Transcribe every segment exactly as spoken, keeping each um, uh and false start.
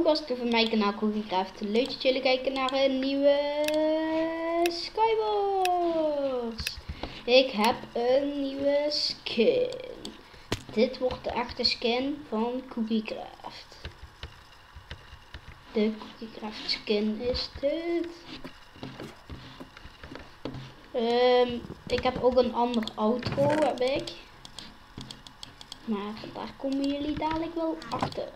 gast van mijn kanaal Cookiecraft. Leuk dat jullie kijken naar een nieuwe Skywars. Ik heb een nieuwe skin. Dit wordt de echte skin van Cookiecraft. De Cookiecraft skin is dit. Um, ik heb ook een ander outro, heb ik. Maar daar komen jullie dadelijk wel achter.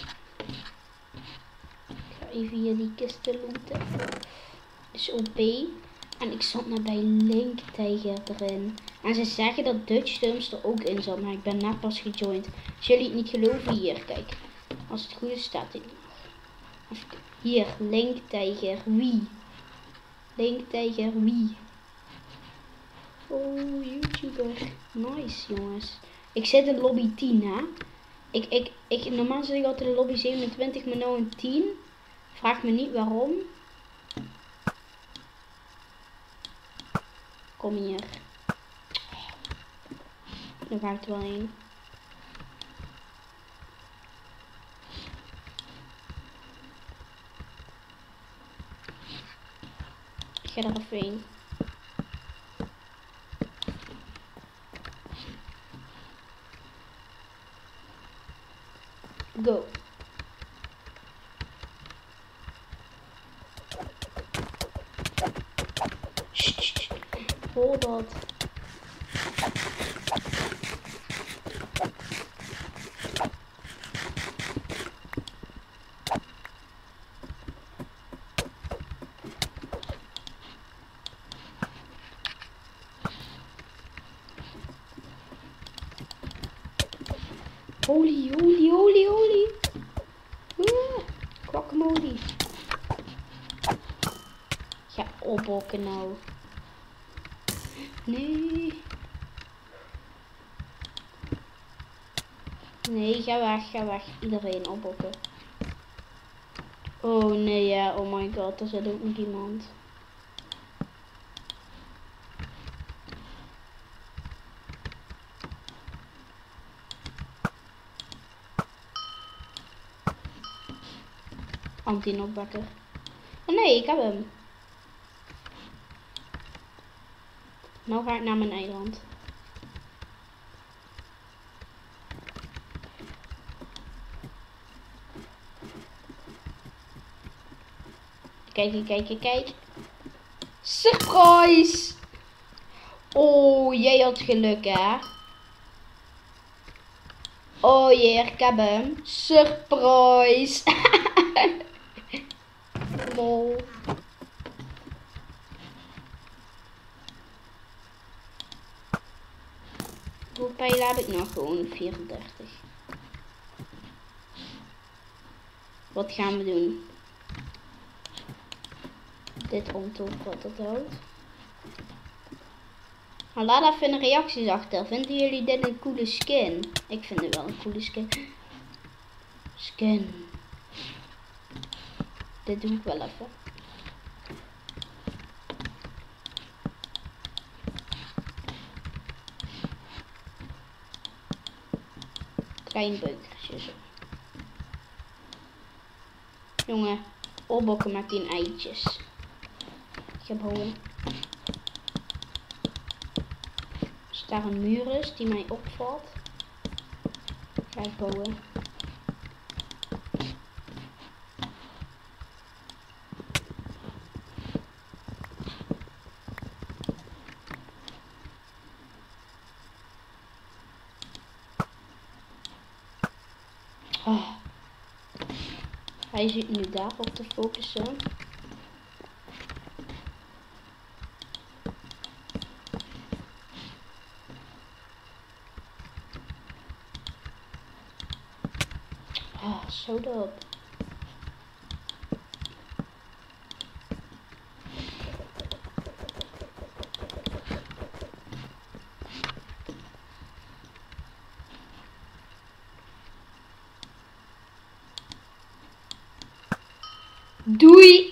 Ik ga even hier die kisten looten. Is O P. En ik zat net bij Link Tiger erin. En ze zeggen dat Dutch Dumps er ook in zat. Maar ik ben net pas gejoind. Als jullie het niet geloven, hier, kijk. Als het goed is, staat dit nog. Hier, Link Tiger. Wie? Link Tiger, wie? Oh, YouTuber. Nice, jongens. Ik zit in lobby tien, hè. Ik, ik, ik, normaal zit ik altijd in lobby zevenentwintig, maar nu in tien. Vraag me niet waarom. Kom hier. Daar ga ik er wel heen. Ik ga er even heen. Go. Hoor dat. Holy, holy, holy, holy. Ah, kwakkemolie. Ga opbokken nou. Nee. Nee, ga weg, ga weg. Iedereen opbokken. Oh nee, ja. Oh my god, er zit ook nog iemand. Anti-knockbacker. Oh nee, ik heb hem. Nou ga ik naar mijn eiland. Kijk, kijk, kijk. Surprise! Oh, jij had geluk, hè? Oh jee, ik heb hem. Surprise! Lol. Hoeveel pijlen heb ik nog? Gewoon vierendertig. Wat gaan we doen? Dit omtoep wat het houdt. Maar laat even in de reacties achter. Vinden jullie dit een coole skin? Ik vind het wel een coole skin. Skin. Dit doe ik wel even. Klein beukertje zo. Jongen, opbokken met die eitjes. Ik heb holen. Als daar een muur is die mij opvalt, ga ik bouwen. Oh. Hij zit nu daarop te focussen. Ah, zo dope. Doei!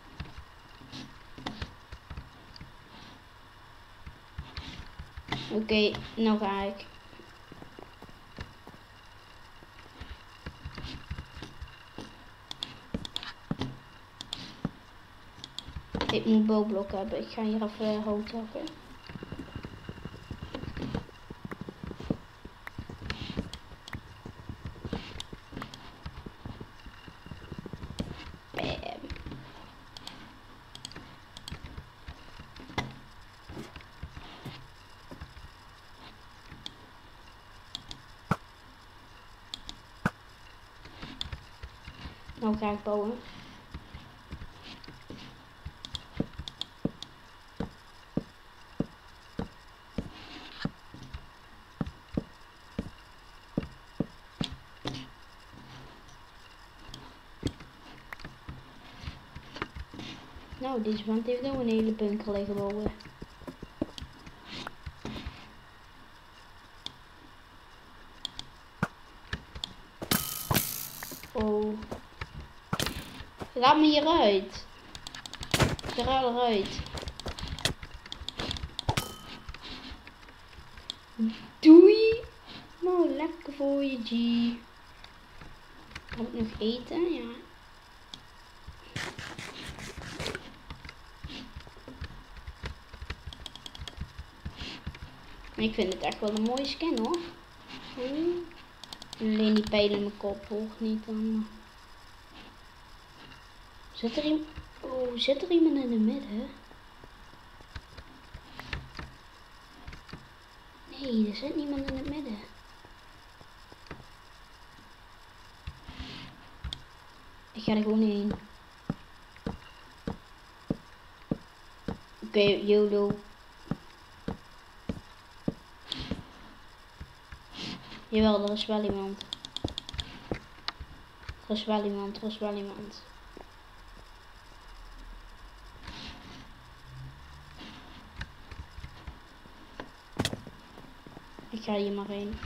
Oké, okay, nou ga ik. Ik moet bouwblok hebben. Ik ga hier even hout hakken. Bam. Nou ga ik bouwen. Nou, deze vent heeft ook een hele bunker liggen bouwen. Oh. Laat me hieruit. Ga eruit. Doei. Nou, lekker voor je, G. Heb ik nog eten? Ja. Ik vind het echt wel een mooie skin, hoor. Hmm. Alleen die pijl in mijn kop hoort niet dan. Zit er iemand? Oh, zit er iemand in het midden? Nee, er zit niemand in het midden. Ik ga er gewoon heen. Oké, okay, YOLO. Jawel, er is wel iemand. Er is wel iemand, er is wel iemand. Ik ga hier maar heen.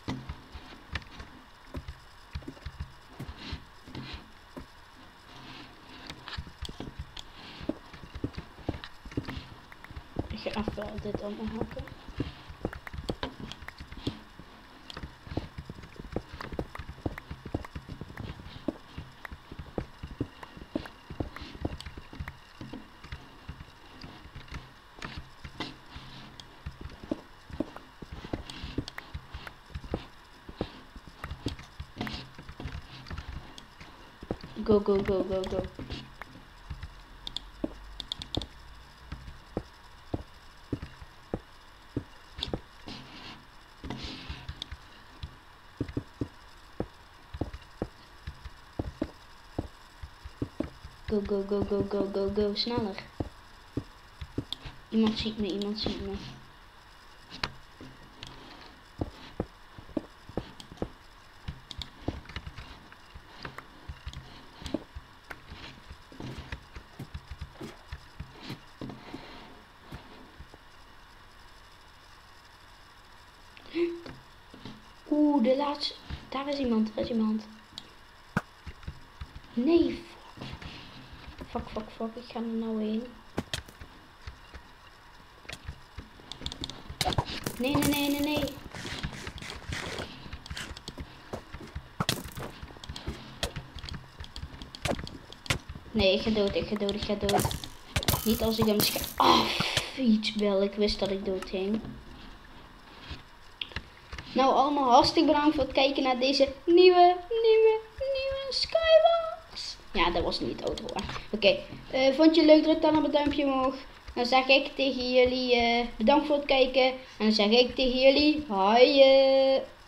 Ik ga even dit allemaal hakken. Go, go, go, go, go. Go, go, go, go, go, go, go. Sneller. Iemand ziet me, iemand ziet me. Oeh, de laatste. Daar is iemand, daar is iemand. Nee. Fuck, fuck, fuck. Ik ga er nou heen. Nee, nee, nee, nee, nee. Nee, ik ga dood, ik ga dood, ik ga dood. Niet als ik hem scha... Ah, iets wel. Ik wist dat ik dood ging. Nou, allemaal hartstikke bedankt voor het kijken naar deze nieuwe, nieuwe, nieuwe Skywars. Ja, dat was niet het outro. Oké, okay. uh, vond je het leuk? Druk dan op het duimpje omhoog. Dan zeg ik tegen jullie uh, bedankt voor het kijken. En dan zeg ik tegen jullie, hoi.